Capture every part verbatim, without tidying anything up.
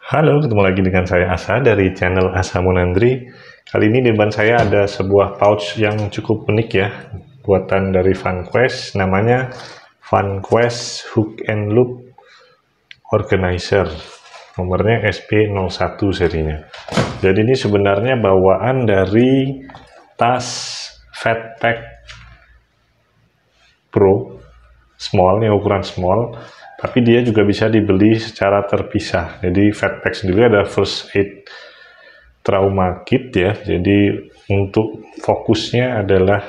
Halo, ketemu lagi dengan saya Asa dari channel Asa Monandri. Kali ini di depan saya ada sebuah pouch yang cukup unik ya, buatan dari Vanquest, namanya Vanquest Hook and Loop Organizer. Nomornya S P nol satu serinya. Jadi ini sebenarnya bawaan dari tas Fatpack Pro small, yang ukuran small, tapi dia juga bisa dibeli secara terpisah. Jadi Fatpack sendiri ada first aid trauma kit ya, jadi untuk fokusnya adalah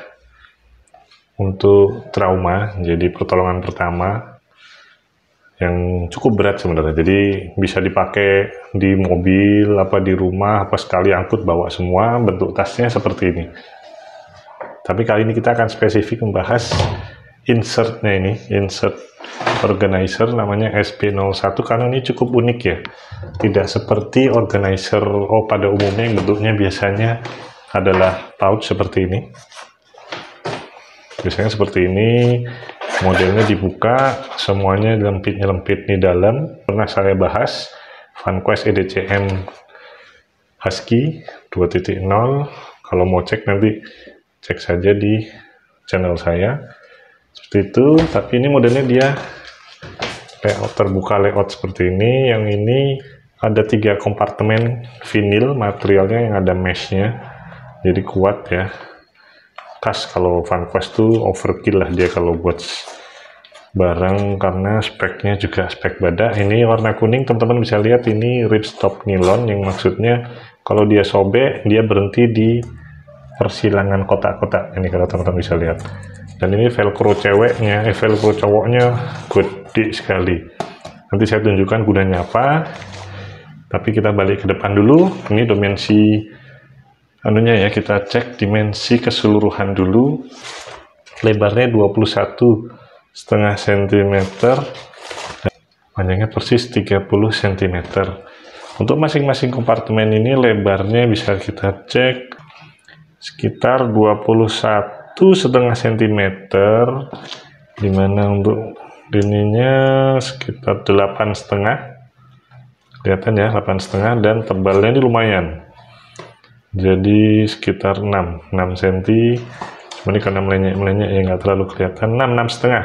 untuk trauma, jadi pertolongan pertama yang cukup berat sebenarnya. Jadi bisa dipakai di mobil, apa di rumah, apa sekali angkut bawa semua. Bentuk tasnya seperti ini. Tapi kali ini kita akan spesifik membahas insertnya ini, insert organizer namanya S P nol satu, karena ini cukup unik ya. Tidak seperti organizer oh pada umumnya yang bentuknya biasanya adalah pouch seperti ini. Biasanya seperti ini, modelnya dibuka, semuanya lempit-lempit di dalam. Pernah saya bahas Vanquest E D C M Husky dua titik nol. Kalau mau cek nanti cek saja di channel saya. Seperti itu, tapi ini modelnya dia layout terbuka, layout seperti ini. Yang ini ada tiga kompartemen vinil, materialnya yang ada meshnya, jadi kuat ya. Khas kalau Vanquest tuh overkill lah dia kalau buat barang, karena speknya juga spek badak. Ini warna kuning, teman-teman bisa lihat ini ripstop nilon, yang maksudnya kalau dia sobek dia berhenti di persilangan kotak-kotak ini, kalau teman-teman bisa lihat. Dan ini velcro ceweknya, eh velcro cowoknya gede sekali. Nanti saya tunjukkan gunanya apa. Tapi kita balik ke depan dulu. Ini dimensi anunya ya, kita cek dimensi keseluruhan dulu. Lebarnya dua puluh satu setengah sentimeter, panjangnya persis tiga puluh sentimeter. Untuk masing-masing kompartemen ini lebarnya bisa kita cek sekitar dua puluh satu setengah sentimeter, dimana untuk ininya sekitar delapan setengah, kelihatan ya, delapan setengah, dan tebalnya ini lumayan, jadi sekitar enam sentimeter. Cuma ini karena melenyek-melenyek ya nggak terlalu kelihatan. enam enam setengah.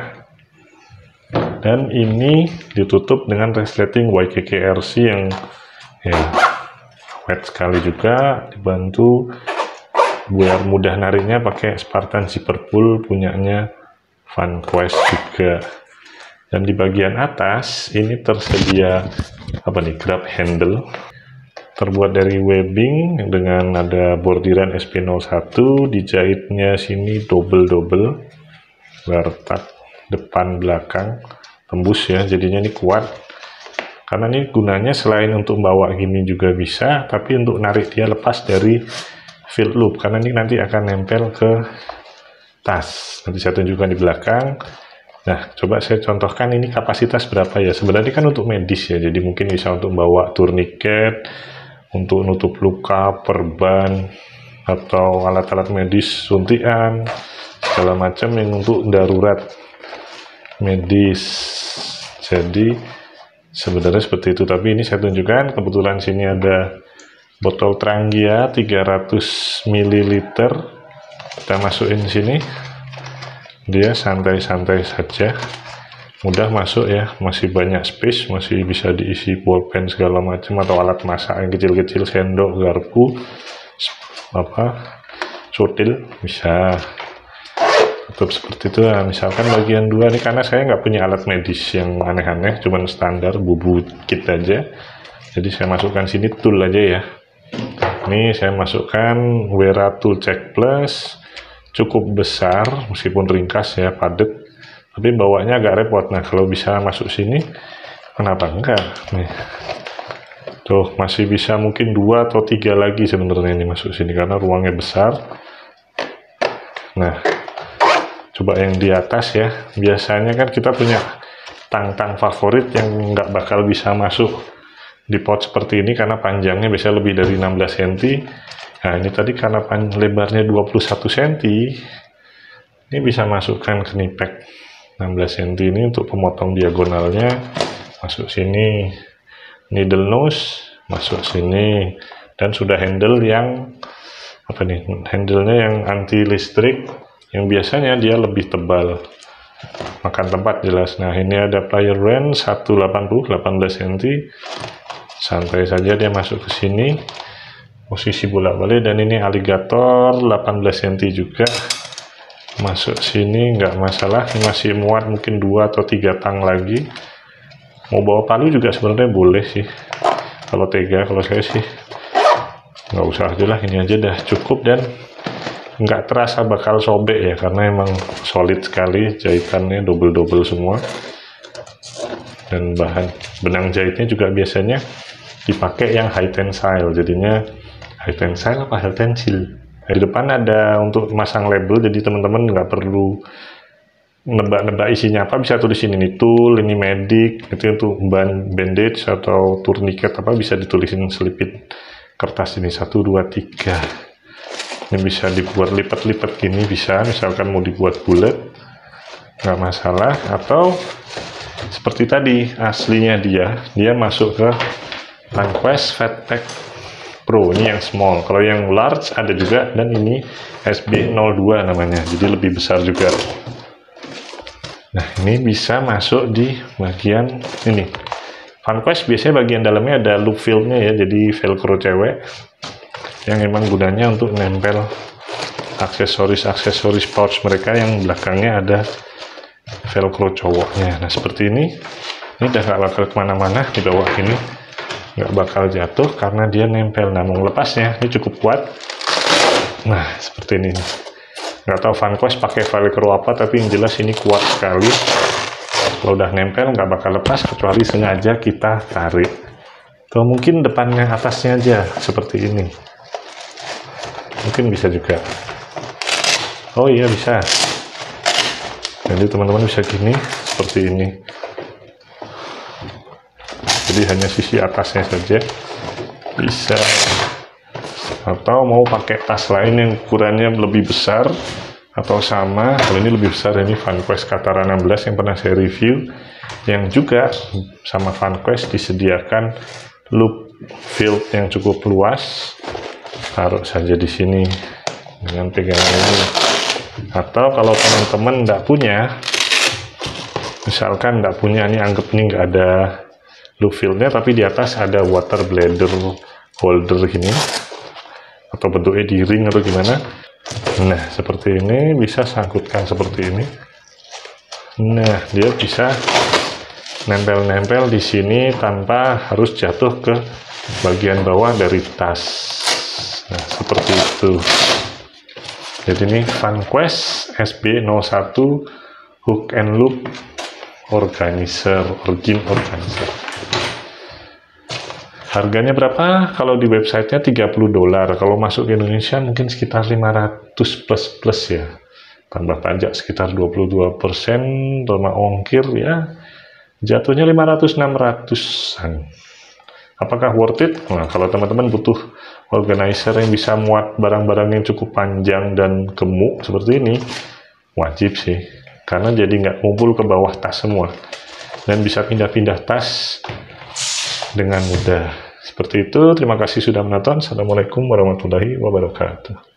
Dan ini ditutup dengan resleting Y K K R C yang ya wet sekali juga, dibantu biar mudah nariknya pakai Spartan zipper pull punyanya Vanquest juga. Dan di bagian atas ini tersedia apa nih, grab handle, terbuat dari webbing dengan ada bordiran S P nol satu, dijahitnya sini double-double, bertak depan belakang tembus ya, jadinya ini kuat. Karena ini gunanya selain untuk bawa gini juga bisa, tapi untuk narik dia lepas dari field loop, karena ini nanti akan nempel ke tas. Nanti saya tunjukkan di belakang. Nah, coba saya contohkan ini kapasitas berapa ya. Sebenarnya kan untuk medis ya, jadi mungkin bisa untuk bawa tourniquet, untuk nutup luka, perban, atau alat-alat medis, suntikan, segala macam yang untuk darurat medis. Jadi sebenarnya seperti itu, tapi ini saya tunjukkan. Kebetulan sini ada botol Trangia tiga ratus mililiter, kita masukin sini, dia santai-santai saja, mudah masuk ya, masih banyak space, masih bisa diisi pulpen segala macam, atau alat masak yang kecil-kecil, sendok, garpu, apa, sotil, bisa tutup seperti itu. Nah, misalkan bagian dua nih, karena saya nggak punya alat medis yang aneh-aneh, cuman standar bubu kit aja, jadi saya masukkan sini tool aja ya. Ini saya masukkan Wera Tool Check Plus, cukup besar meskipun ringkas ya, padat, tapi bawanya agak repot. Nah, kalau bisa masuk sini, kenapa enggak nih, tuh masih bisa mungkin dua atau tiga lagi sebenarnya ini masuk sini karena ruangnya besar. Nah, coba yang di atas ya, biasanya kan kita punya tang-tang favorit yang nggak bakal bisa masuk di pouch seperti ini karena panjangnya bisa lebih dari enam belas sentimeter. Nah, ini tadi karena lebarnya dua puluh satu sentimeter, ini bisa masukkan ke nipek enam belas sentimeter ini untuk pemotong diagonalnya, masuk sini. needle nose masuk sini, dan sudah handle yang apa nih, handle-nya yang anti listrik, yang biasanya dia lebih tebal, makan tempat jelas. Nah ini ada plier range seratus delapan puluh, delapan belas sentimeter, santai saja dia masuk ke sini, posisi bolak-balik. Dan ini aligator delapan belas sentimeter juga masuk sini, nggak masalah. Ini masih muat mungkin dua atau tiga tang lagi. Mau bawa palu juga sebenarnya boleh sih, kalau tega. Kalau saya sih nggak usah aja lah, ini aja dah cukup, dan nggak terasa bakal sobek ya, karena emang solid sekali, jahitannya double-double semua. Dan bahan benang jahitnya juga biasanya dipakai yang high tensile, jadinya high tensile apa high tensile. Di depan ada untuk masang label, jadi teman-teman nggak perlu nebak-nebak isinya apa, bisa tulis ini tool, ini medic, itu untuk ban bandage atau tourniquet apa, bisa ditulisin selipin kertas ini satu dua tiga. Ini bisa dibuat lipat-lipat gini, bisa misalkan mau dibuat bulat nggak masalah. Atau seperti tadi aslinya dia dia masuk ke Vanquest Fatpack Pro, ini yang small. Kalau yang large ada juga, dan ini S B nol dua namanya, jadi lebih besar juga. Nah ini bisa masuk di bagian ini. Vanquest biasanya bagian dalamnya ada loop fillnya ya, jadi velcro cewek yang emang gunanya untuk nempel aksesoris-aksesoris pouch mereka yang belakangnya ada velcro cowoknya. Nah seperti ini, ini udah nggak bakal kemana-mana di bawah ini, nggak bakal jatuh karena dia nempel. Namun lepasnya ini cukup kuat. Nah seperti ini, nggak tahu Vanquest pakai velcro apa, tapi yang jelas ini kuat sekali. Kalau udah nempel nggak bakal lepas kecuali sengaja kita tarik. Atau mungkin depannya atasnya aja seperti ini, mungkin bisa juga. Oh iya bisa. Jadi teman-teman bisa gini, seperti ini. Jadi hanya sisi atasnya saja bisa. Atau mau pakai tas lain yang ukurannya lebih besar atau sama, kalau ini lebih besar, ini Vanquest Katara enam belas yang pernah saya review, yang juga sama Vanquest disediakan loop fill yang cukup luas. Taruh saja di sini dengan pegangan ini. Atau kalau teman-teman tidak punya, misalkan tidak punya, ini anggap ini nggak ada loop fillnya, tapi di atas ada water bladder holder gini, atau bentuknya di ring atau gimana. Nah seperti ini, bisa sangkutkan seperti ini. Nah dia bisa nempel-nempel di sini tanpa harus jatuh ke bagian bawah dari tas. Nah seperti itu. Jadi ini Vanquest S B nol satu Hook and Loop Organizer, Origin Organizer. Harganya berapa? Kalau di websitenya tiga puluh dolar. Kalau masuk ke Indonesia mungkin sekitar lima ratus plus plus ya. Tambah pajak sekitar dua puluh dua persen, sama ongkir ya. Jatuhnya lima ratus enam ratusan. Apakah worth it? Nah, kalau teman-teman butuh organizer yang bisa muat barang-barang yang cukup panjang dan gemuk seperti ini, wajib sih. Karena jadi nggak kumpul ke bawah tas semua. Dan bisa pindah-pindah tas dengan mudah. Seperti itu, terima kasih sudah menonton. Assalamualaikum warahmatullahi wabarakatuh.